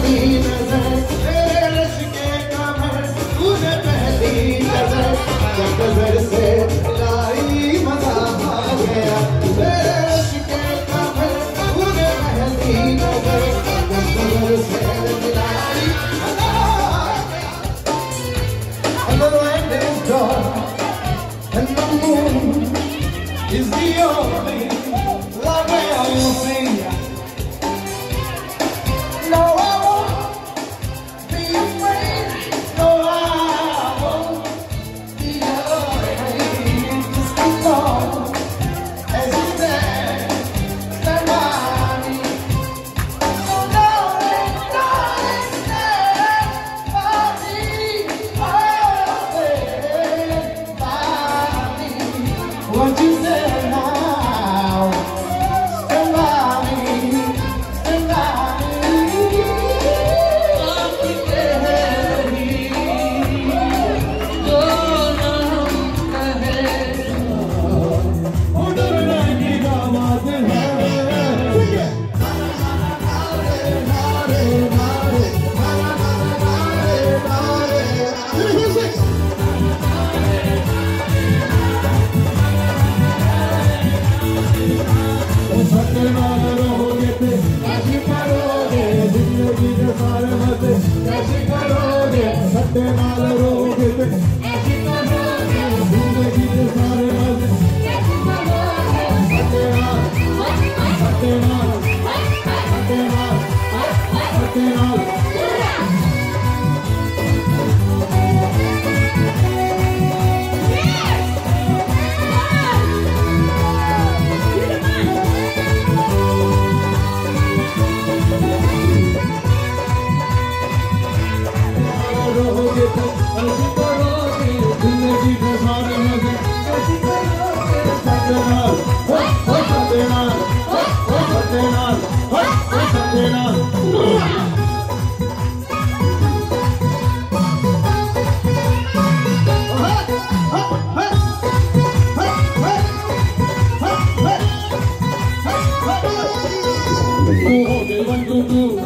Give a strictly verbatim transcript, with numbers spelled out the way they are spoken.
Is the only love I will sing. No, I won't be afraid. No, I won't be afraid. Just as long as you stand, stand by me. So darling, darling, stand by me. Oh, stand by me. Won't you say? One, two, two.